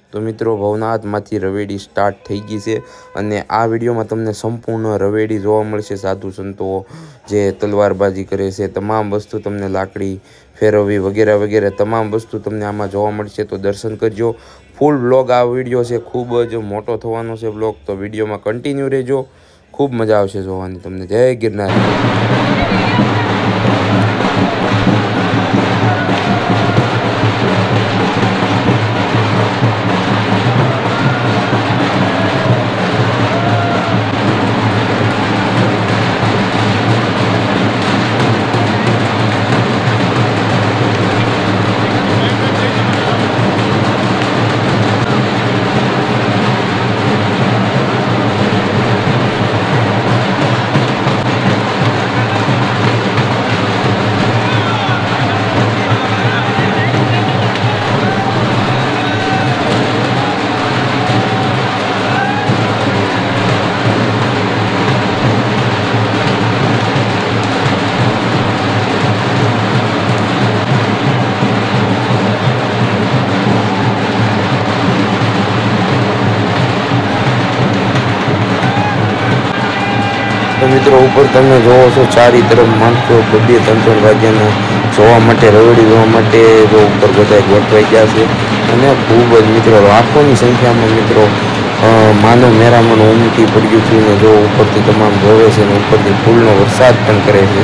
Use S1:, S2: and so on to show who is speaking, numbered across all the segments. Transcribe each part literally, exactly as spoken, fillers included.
S1: तो मित्रों भवनाथमांथी रवेडी स्टार्ट थई गई है अने आ विडियो में तमने संपूर्ण रवेडी जोवा मळशे। साधु संतो जे तलवारबाजी करे छे तमाम वस्तु तमने लाकड़ी फेरववी वगैरह वगैरह तमाम वस्तु तमने आमां जोवा मळशे। तो दर्शन करजो। फूल ब्लॉग आ विडियो छे खूब ज मोटो थवानो छे ब्लॉग, तो विडियो में कंटिन्यू रहेजो। खूब मजा आवशे जोवानी तमने। जय गिरनार। तो मित्रों ऊपर तमे जोवो छो चारी तरफ माणसो बब्बे त्रण त्रण वाग्याना जोवा माटे रवेडी जोवा माटे जो ऊपर बधाय गोठवाई गया छे अने खूब ज मित्रों लाखोनी संख्यामां मित्रों मानव मेरामण उमटी पड्युं छे ने जो उपरथी तमाम जोवे छे ने उपरथी फूलनो वरसाद पण करे छे।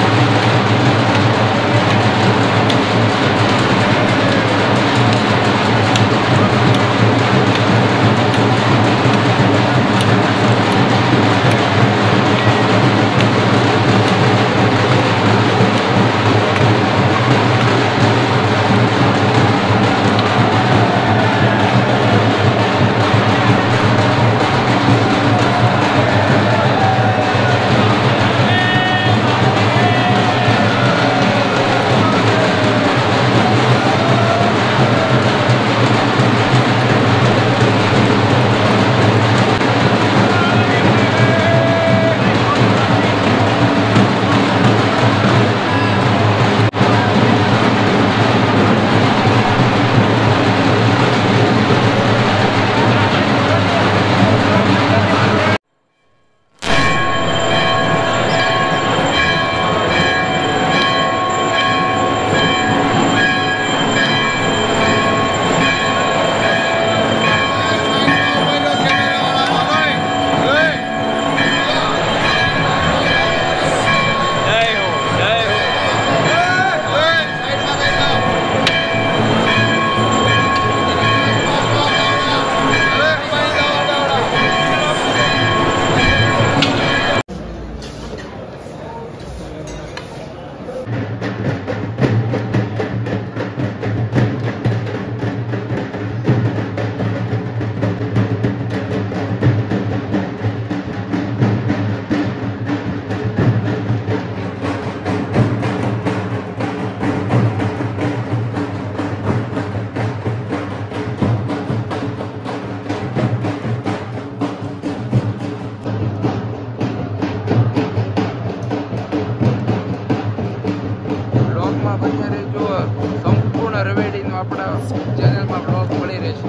S1: संपूर्ण रवेडी अपना चैनल में ब्लॉग मળી રહેશે।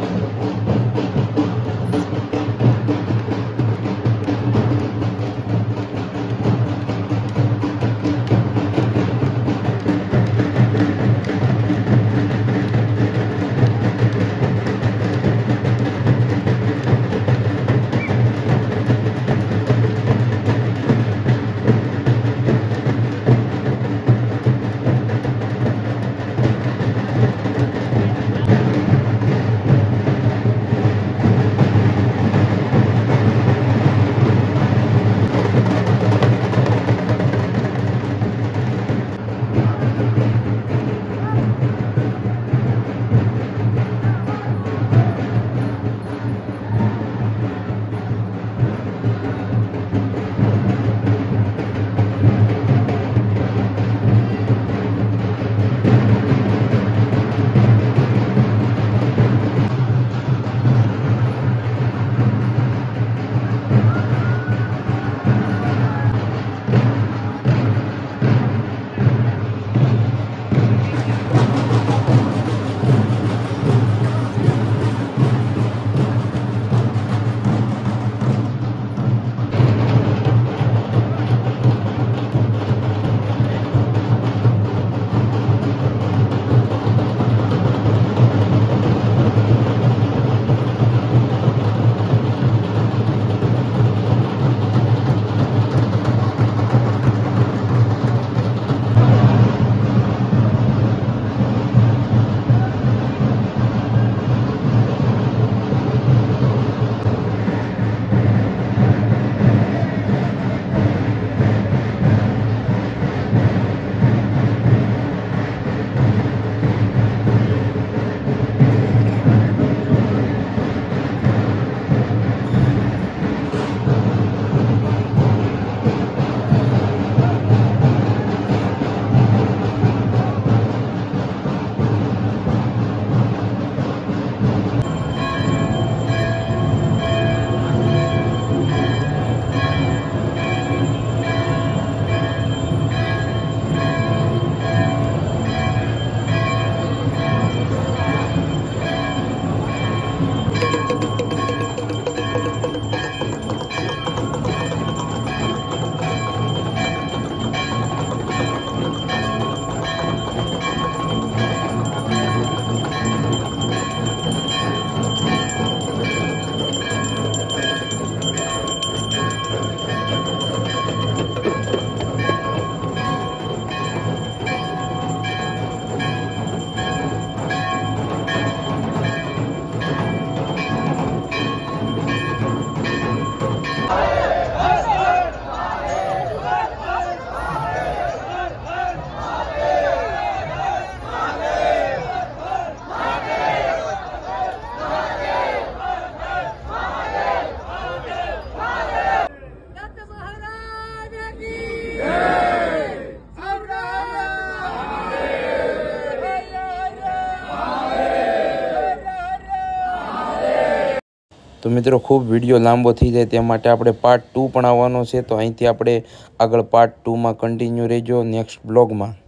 S1: તો મિત્રો ખૂબ વિડીયો લાંબો થઈ જાય તે માટે આપણે પાર્ટ ટુ પણ આવવાનો છે, તો અહીંથી આપણે આગળ પાર્ટ ટુમાં કન્ટિન્યુ રહેજો નેક્સ્ટ બ્લોગમાં.